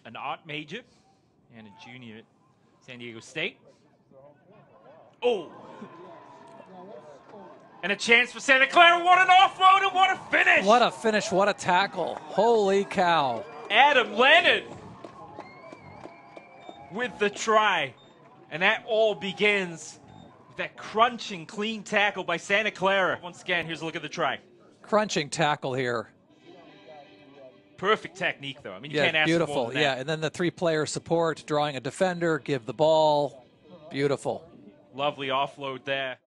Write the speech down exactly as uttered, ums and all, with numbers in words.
an art major and a junior at San Diego State. Oh! And a chance for Santa Clara. What an offload and what a finish! What a finish, what a tackle. Holy cow. Adam Leonard with the try. And that all begins with that crunching, clean tackle by Santa Clara. Once again, here's a look at the try. Crunching tackle here. Perfect technique, though. I mean, you yeah, can't ask beautiful. for more than that. Yeah, and then the three-player support, drawing a defender, give the ball. Beautiful. Lovely offload there.